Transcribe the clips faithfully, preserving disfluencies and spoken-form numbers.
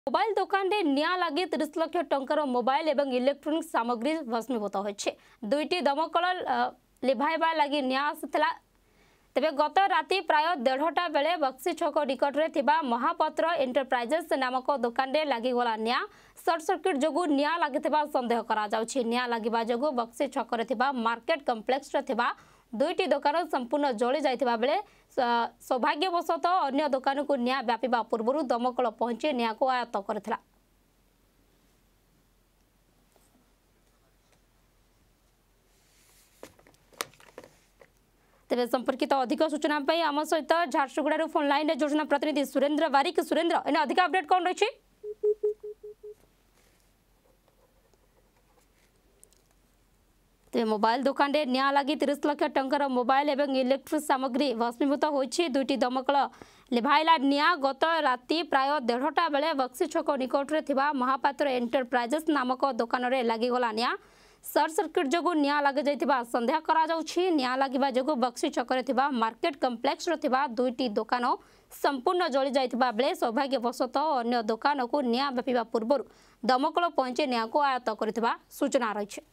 Mobile दुकान रे निया लगी तीस लाख टंकार मोबाइल एवं इलेक्ट्रोनिक सामग्री भस्मीभूत होइछे। दुईटी दमकल लिभाइबा लगी निया आसला। तेबे गत राति प्राय डेढ़टा बेले बक्सी छक निकट रे थिबा महापात्र एंटरप्राइजेस नामक दुकान रे लगी गला निया। सर्ट सर्किट जोगु निया लागिथिबा संदेह करा जाउछि। निया लागिबा जोगु बक्सी छक रे थिबा मार्केट कॉम्प्लेक्स रे थिबा दुईटी दुकान संपूर्ण जली जाइथिबा बेले सौभाग्यवशत अन्य दुकान को निया व्यापीबा पूर्व दमकल पहुंची निया को आयत्त करथिला। तेरे संपर्कित अधिक सूचना पाई आम सहित झारसुगुड़ा फोन लाइन रे जोड़ना प्रतिनिधि सुरेंद्र बारिक। सुरेंद्र एने अधिक अपडेट कौन रही? तेज मोबाइल दुकान रे निया लगी तीस लाख टंकार मोबाइल एवं इलेक्ट्रिक सामग्री भस्मीभूत होइछि। दुईटी दमकल लिभाइला निया गत राति प्राय डेढ़टा बेले बक्सी छक निकट रे थिबा महापात्र एंटरप्राइजेस नामक दुकान रे लागि गला निया। सर्ट सर्किट जोगु निया लगे जाइथिबा संदेह करा जाउछि। निया लागिबा जोगु बक्सी छक रे थिबा मार्केट कॉम्प्लेक्स रे थिबा दुईटी दुकान संपूर्ण जली जाइथिबा बेले सौभाग्यवशत अन्य दुकान को निया व्यापीबा पूर्व दमकल पहुंचे निया को आयत्त करथिबा सूचना रहिछि।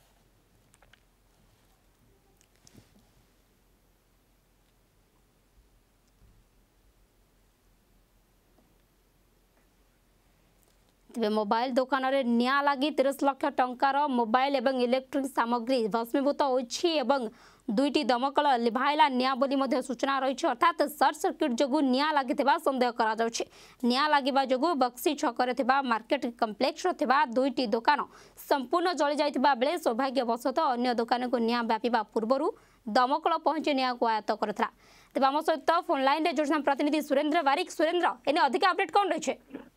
तेज मोबाइल दुकान रे निया लगी तीस लाख टंकार मोबाइल एवं इलेक्ट्रिक सामग्री भस्मीभूत होइछि एवं दुईटी दमकल लिभाइला निया बोली मध्य सूचना रही। अर्थात सर्ट सर्किट जोगु निया लागिथिबा संदेह करा जाउछि। निया लागिबा जोगु बक्सी छक रे थिबा मार्केट कॉम्प्लेक्स रे थिबा दुईटी दुकान संपूर्ण जली जाइथिबा बेले सौभाग्यवशत अन्य दुकान को निया व्यापीबा पूर्व दमकल पहुंची निया को आयत्त करथिला। तेबे आम सहित फोन लाइन रे जोड़ना प्रतिनिधि सुरेंद्र बारिक। सुरेंद्र एने अधिक अपडेट कौन रही?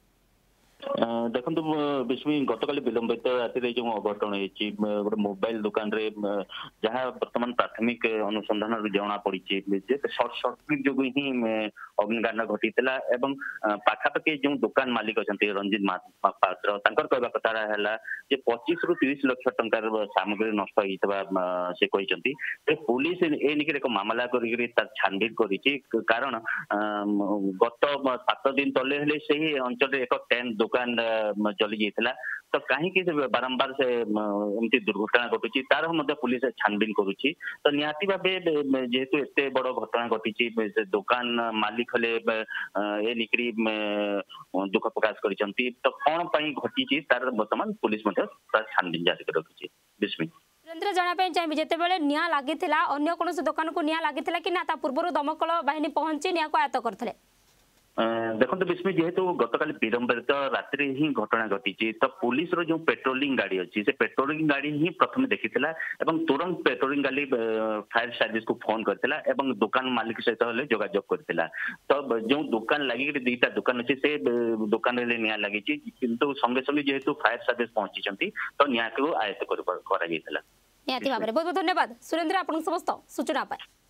देखो विस्मी गतकाल विलंबित राति जो अघटन गोटे मोबाइल दुकान रे जहाँ बर्तमान प्राथमिक अनुसंधान जना पड़ी सर्ट सर्किट जो ही अग्निकांड घटी पाखापाखि जो दुकान मालिक अच्छा रंजित महापात्र कहवा कथा है पच्चीस रु तीस लाख टंकार सामग्री नष्ट होता से कहते पुलिस एनिक एक मामला कर छानबीन कर कारण गत सात दिन तले से अंचल एक टेंट दुकान जली जाइଥିଲା तो कहीं बारंबार से एमती दुर्घटना घटुची तार पुलिस छानबीन करुची तो निहाती भावे जेहेतु एते बड़ घटना घटी दुकान मालिक हले ए निकरी दुख प्रकाश करिसंती तो कौन पाई घटी तार वर्तमान पुलिस छानबीन जारी कर रखी। विस्मी सुरेंद्र जाना चाहिए जितेबाला निया लगी अन्य कौन दुकान को निया लगी कि ना पूर्व दमकल बाहिनी पहुंची निया को आयत्त करथिले? देखो विस्मी जेहेतु गतकाली विलंबित रात्रि ही घटना घटी तो पुलिस रो जो पेट्रोलिंग गाड़ी अच्छी से पेट्रोलिंग गाड़ी ही प्रथम देखी तुरंत पेट्रोलिंग गाड़ी फायर सर्विस को फोन करथिला एवं दुकान मालिक सहित जोगाजोग करथिला। तो जो दुकान लगी दुईटा दुकान अच्छी से दुकान रे निया लगी किंतु संगे संगे जेहेतु फायर सर्विस पहुंची तो निया को आयत्त कर बहुत बहुत धन्यवाद सुरेंद्र आपन समस्त सूचना पाए।